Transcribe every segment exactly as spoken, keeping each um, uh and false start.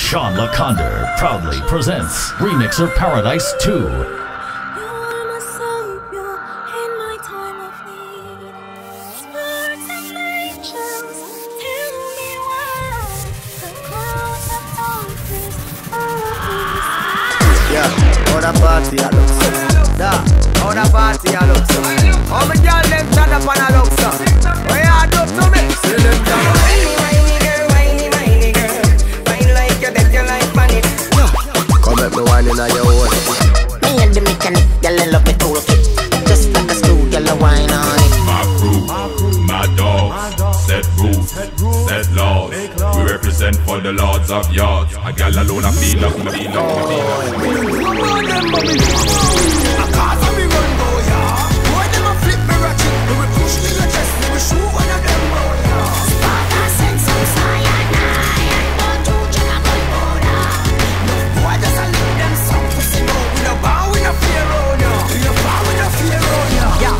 Sean LaConder proudly presents Remixer Paradise two. Yeah, how the party a look so? Da, how the party a look so? How my girl them stand up and a look so? What you do to me? See them down. Whiny, whiny girl, whiny, whiny girl. Whine like you bet you like money. Come at me whining on your own. Me and the mechanic, girl I love me toolkit. Just like a screw, girl I whine on it. My crew, my dogs, set rules, set laws. We represent for the lords of yards. A gal alone a feel up, me feel up, me feel up. A car for me run go ya. Boy them a flip me ratchet. Me we push me go chest. Me we shoot one of them go ya. Sparta send some cyanide and don't do jack a gun powder. No boy just a lick them some pussy no. We no bow, we no fear on ya. We no bow, we no fear on ya. Yeah.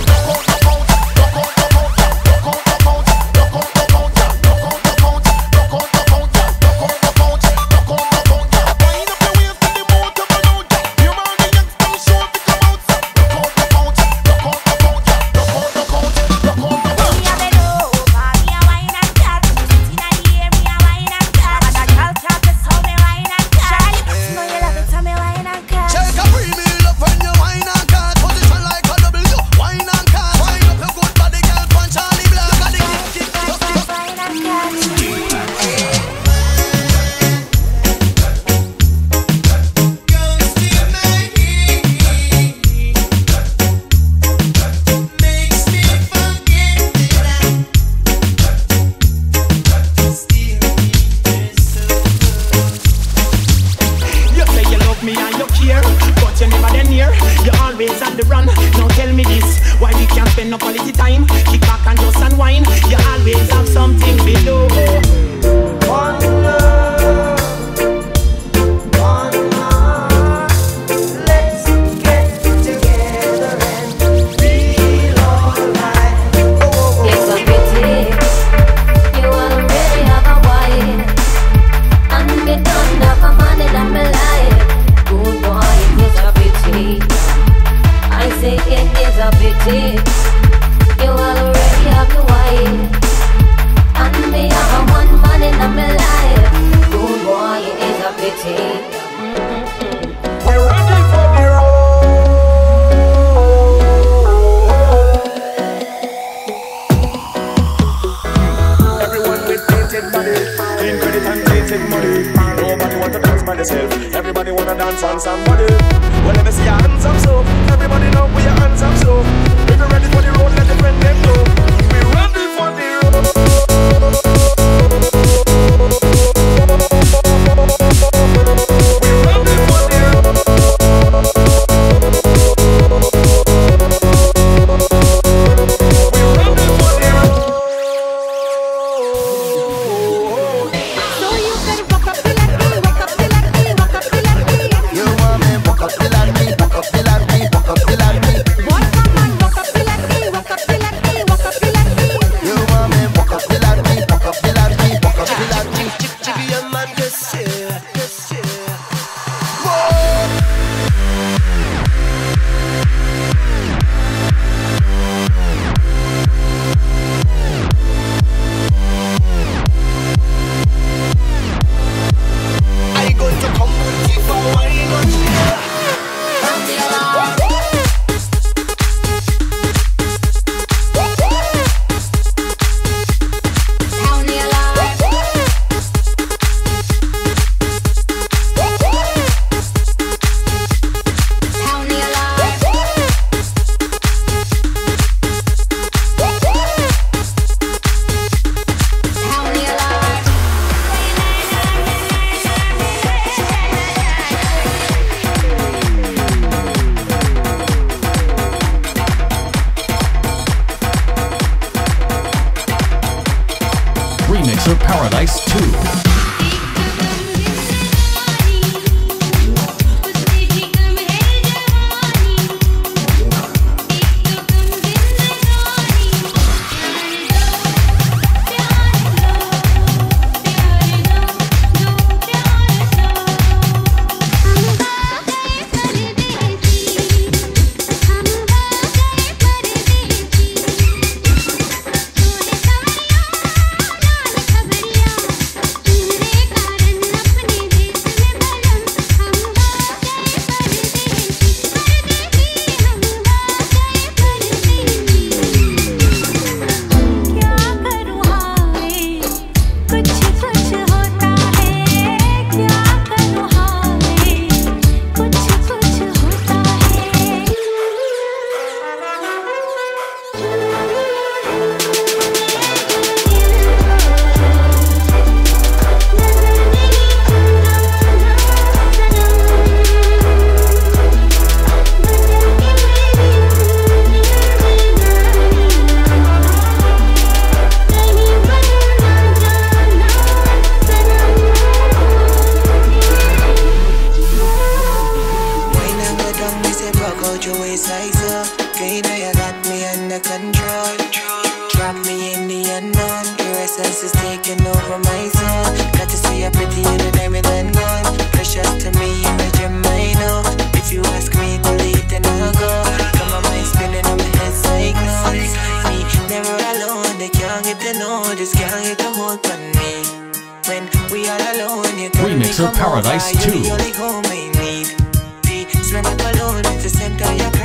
Everybody wanna dance on somebody. Well, let me see your hands up, so everybody know where your hands up, so if you're ready for the road, let the friend them go. We ready for the road. We ready for the road. We ready for the road. So you can walk up the leg, walk up the leg, walk up the leg. You want me walk up the ladder, walk up the ladder, walk up the ladder. Boy, come on, walk up the leg, walk over my soul. Got to see a pretty in the diamond and gold. Precious to me, you're a gem, I know. If you ask me to leave, then I'll go. Come on, mind spinning on my head cyclones. Me, never alone, they can't get to know. This can't get a hold on me. When we are alone, you tell me Remixer come Paradise over. two. You're the only home I need. The strength of alone, it's the center of